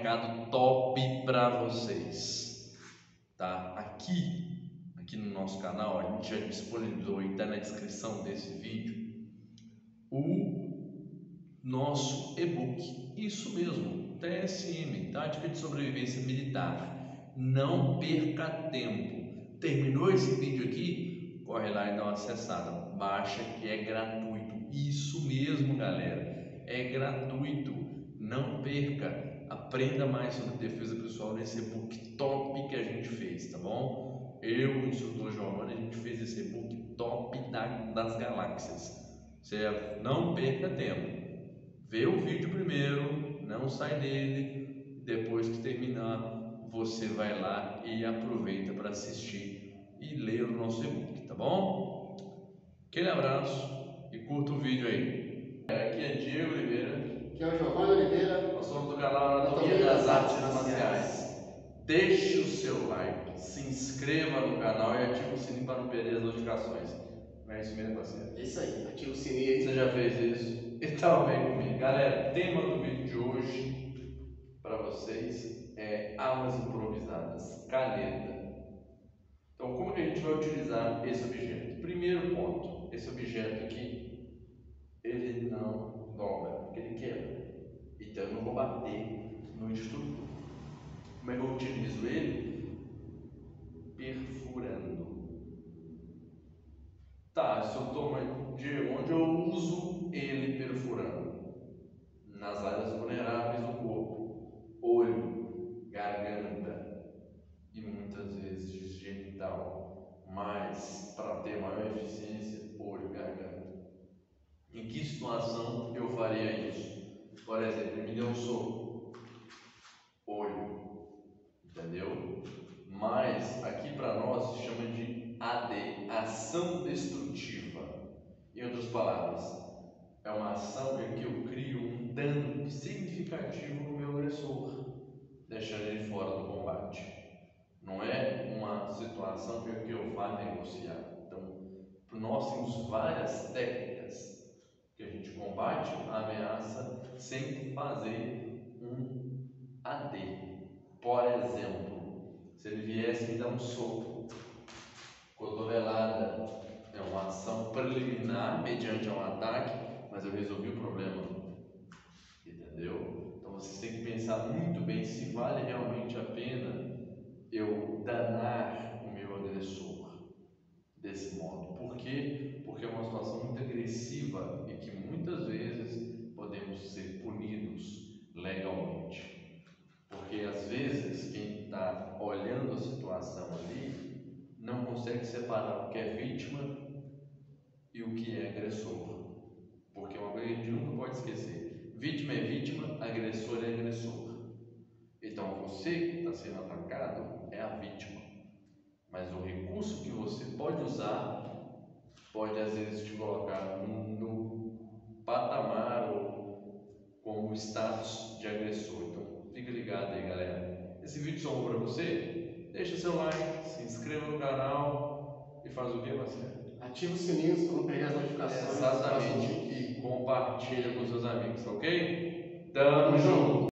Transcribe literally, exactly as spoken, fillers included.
recado top para vocês, tá? Aqui, aqui no nosso canal, a gente já disponibilizou e tá na descrição desse vídeo o nosso e-book. Isso mesmo, T S M, Tática de Sobrevivência Militar. Não perca tempo. Terminou esse vídeo aqui? Corre lá e dá uma acessada. Baixa que é gratuito. Isso mesmo, galera. É gratuito. Não perca. Aprenda mais sobre defesa pessoal nesse e-book top que a gente fez, tá bom? Eu, o instrutor Giovanni, a gente fez esse e-book top da, das galáxias. Você não perca tempo. Vê o vídeo primeiro, não sai dele. Depois que terminar, você vai lá e aproveita para assistir e ler o nosso e-book, tá bom? Aquele abraço e curta o vídeo aí. Aqui é Diego Oliveira. Aqui é o Giovanni Oliveira. Nós somos do canal Anatomia das Artes Marciais. Deixe o seu like, se inscreva no canal e ative o sininho para não perder as notificações. Não é isso mesmo, parceiro? É isso aí, ativa o sininho aí. Você já fez isso? Então vem comigo. Galera, o tema do vídeo de hoje para vocês é armas improvisadas, caneta. Então como que a gente vai utilizar esse objeto? Primeiro ponto, esse objeto aqui, ele não dobra, porque ele quebra. Então eu não vou bater no instrutor. Como é que eu utilizo ele? Perfurando. Tá, se eu tomo de onde eu uso ele perfurando? Nas áreas vulneráveis do corpo, olho, garganta e muitas vezes genital, mas para ter maior eficiência, olho, garganta. Em que situação eu faria isso? Por exemplo, ele me deu um soco, olho, entendeu? Mas aqui para nós se chama de A D, ação destrutiva. Em outras palavras, é uma ação em que eu crio um dano significativo no meu agressor, deixando ele fora do combate. Não é uma situação em que eu vá negociar. Então, nós temos várias técnicas que a gente combate a ameaça sem fazer um A D. Por exemplo, se ele viesse me dar um soco, cotovelada é uma ação preliminar mediante um ataque, mas eu resolvi o problema, entendeu? Então vocês têm que pensar muito bem se vale realmente a pena eu danar o meu agressor desse modo. Por quê? Porque é uma situação muito agressiva e que muitas vezes podemos ser punidos legalmente. Porque às vezes quem está olhando a situação ali não consegue separar o que é vítima e o que é agressor. Porque uma coisa que a gente nunca pode esquecer: vítima é vítima, agressor é agressor. Então você que está sendo atacado é a vítima, mas o recurso que você pode usar pode às vezes te colocar no, no patamar ou como status de agressor. Então fica ligado aí, galera. Esse vídeo salvou para você? Deixa seu like, se inscreva no canal e faz o que, Marcelo? Ativa o sininho para não perder as notificações. Exatamente. E compartilha com seus amigos, ok? Tamo junto!